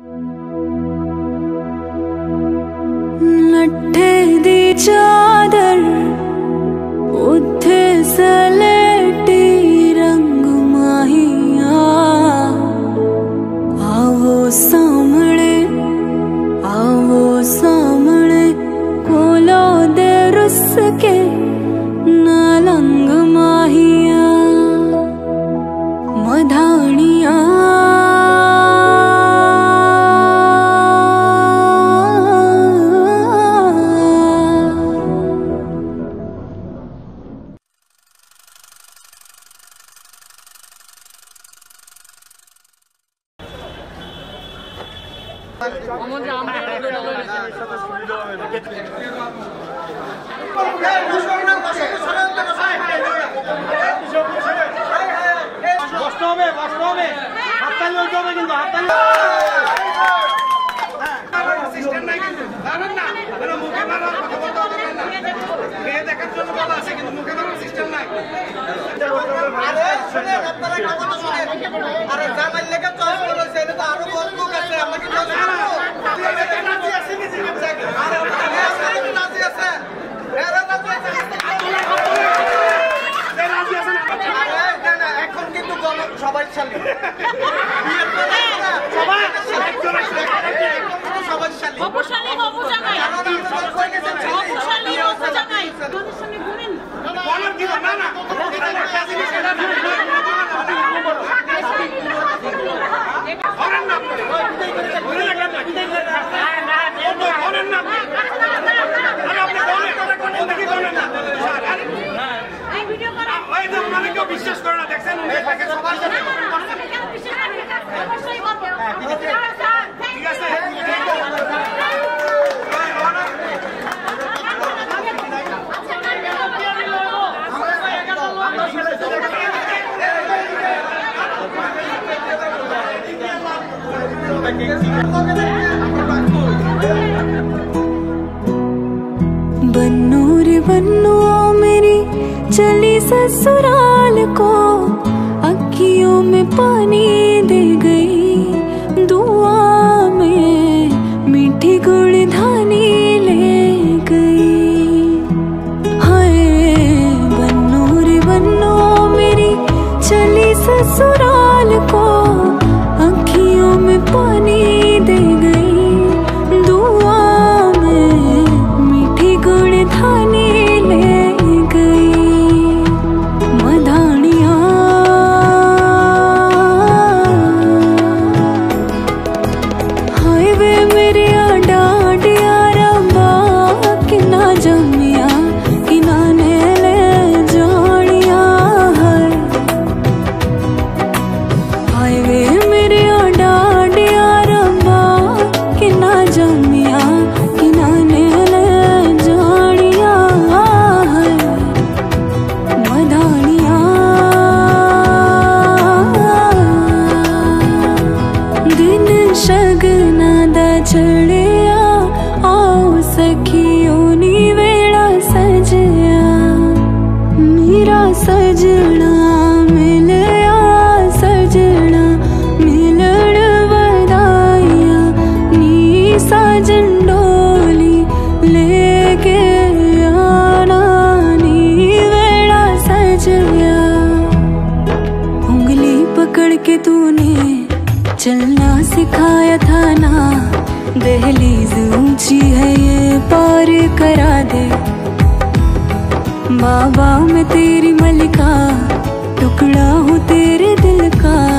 लट्ठे दी चादर उत्थे सलेटी रंग माहिया आवो सामने कोलो दे रुस के नालंग माहिया मधानिया बन्नू रे बन्नू मेरी चली ससुराल को अखियों में पानी दे गई दुआ में मीठी गुड़धानी ले गई। हाय बन्नू रे बन्नू मेरी चली ससुराल को अखियों में पानी दे गई दुआ में मीठी गुड़धानी ले गई मधानिया। हाय वे मेरे डांडिया रंबा कि ना जमिया कि ना ने ले जानिया है। हाय वे मेरे डांडिया रंबा कि ना जमिया कि ना ने ले जानिया है मधानिया। दिन शगना दा चढ़िया आओ सखियों नी वेड़ा सजया मेरा सजना मिलया सजना मिलण वदाइया नी साजन डोली लेके आना नी वेड़ा सजया। उंगली पकड़ के तूने चलना सिखाया था ना दहलीज ऊंची है ये पार करा दे। बाबा मैं तेरी मलिका टुकड़ा हूँ तेरे दिल का